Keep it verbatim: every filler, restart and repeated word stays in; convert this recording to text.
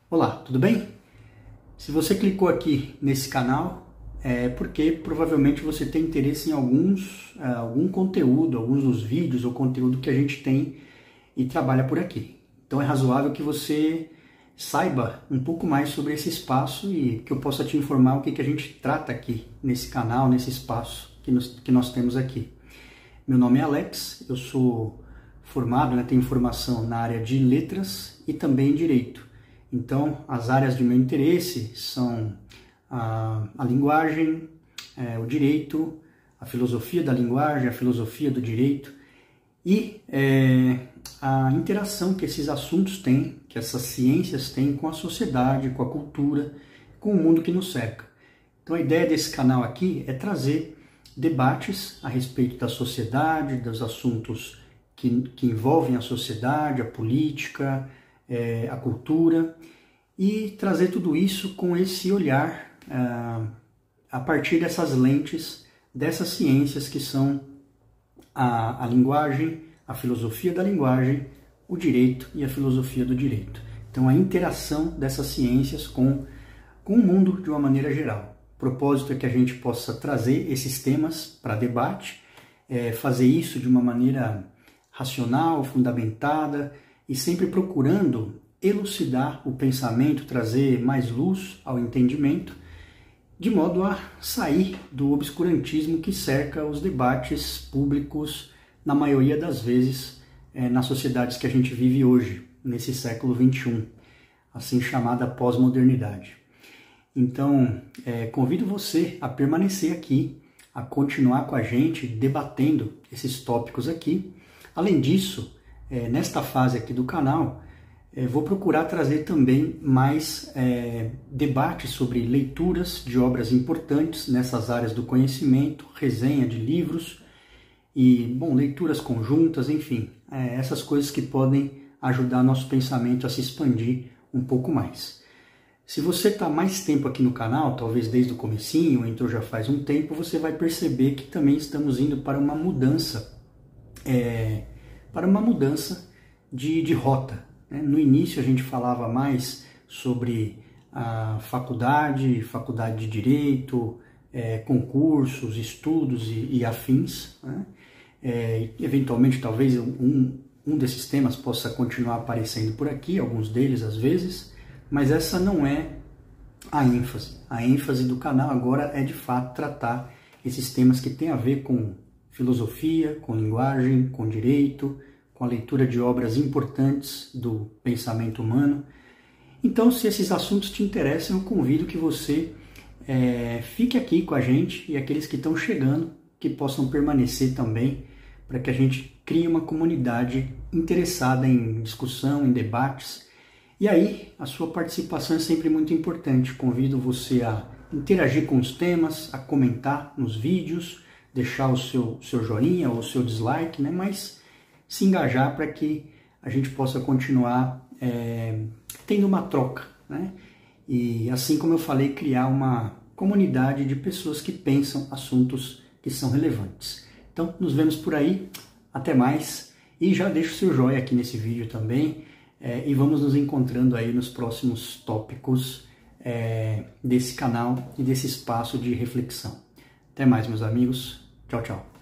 Olá, tudo bem? Se você clicou aqui nesse canal, é porque provavelmente você tem interesse em alguns, uh, algum conteúdo, alguns dos vídeos ou conteúdo que a gente tem e trabalha por aqui. Então é razoável que você saiba um pouco mais sobre esse espaço e que eu possa te informar o que, que a gente trata aqui nesse canal, nesse espaço que, nos, que nós temos aqui. Meu nome é Alex, eu sou formado, né, tenho formação na área de letras e também em direito. Então, as áreas de meu interesse são a, a linguagem, é, o direito, a filosofia da linguagem, a filosofia do direito e é, a interação que esses assuntos têm, que essas ciências têm com a sociedade, com a cultura, com o mundo que nos cerca. Então, a ideia desse canal aqui é trazer debates a respeito da sociedade, dos assuntos que, que envolvem a sociedade, a política, É, a cultura, e trazer tudo isso com esse olhar ah, a partir dessas lentes, dessas ciências que são a, a linguagem, a filosofia da linguagem, o direito e a filosofia do direito. Então a interação dessas ciências com, com o mundo de uma maneira geral. O propósito é que a gente possa trazer esses temas para debate, é, fazer isso de uma maneira racional, fundamentada, e sempre procurando elucidar o pensamento, trazer mais luz ao entendimento, de modo a sair do obscurantismo que cerca os debates públicos, na maioria das vezes, é, nas sociedades que a gente vive hoje, nesse século vinte e um, assim chamada pós-modernidade. Então, é, convido você a permanecer aqui, a continuar com a gente, debatendo esses tópicos aqui. Além disso, É, nesta fase aqui do canal, é, vou procurar trazer também mais é, debates sobre leituras de obras importantes nessas áreas do conhecimento, resenha de livros e, bom, leituras conjuntas, enfim, é, essas coisas que podem ajudar nosso pensamento a se expandir um pouco mais. Se você está mais tempo aqui no canal, talvez desde o comecinho, ou entrou já faz um tempo, você vai perceber que também estamos indo para uma mudança é, para uma mudança de, de rota. Né? No início a gente falava mais sobre a faculdade, faculdade de direito, é, concursos, estudos e, e afins. Né? É, eventualmente talvez um, um desses temas possa continuar aparecendo por aqui, alguns deles às vezes, mas essa não é a ênfase. A ênfase do canal agora é de fato tratar esses temas que têm a ver com filosofia, com linguagem, com direito, com a leitura de obras importantes do pensamento humano. Então, se esses assuntos te interessam, eu convido que você é, fique aqui com a gente e aqueles que estão chegando, que possam permanecer também, para que a gente crie uma comunidade interessada em discussão, em debates. E aí, a sua participação é sempre muito importante. Convido você a interagir com os temas, a comentar nos vídeos, deixar o seu, seu joinha ou o seu dislike, né? Mas se engajar para que a gente possa continuar é, tendo uma troca, né? E assim como eu falei, criar uma comunidade de pessoas que pensam assuntos que são relevantes. Então, nos vemos por aí, até mais, e já deixa o seu joinha aqui nesse vídeo também, é, e vamos nos encontrando aí nos próximos tópicos é, desse canal e desse espaço de reflexão. Até mais, meus amigos. Tchau, tchau.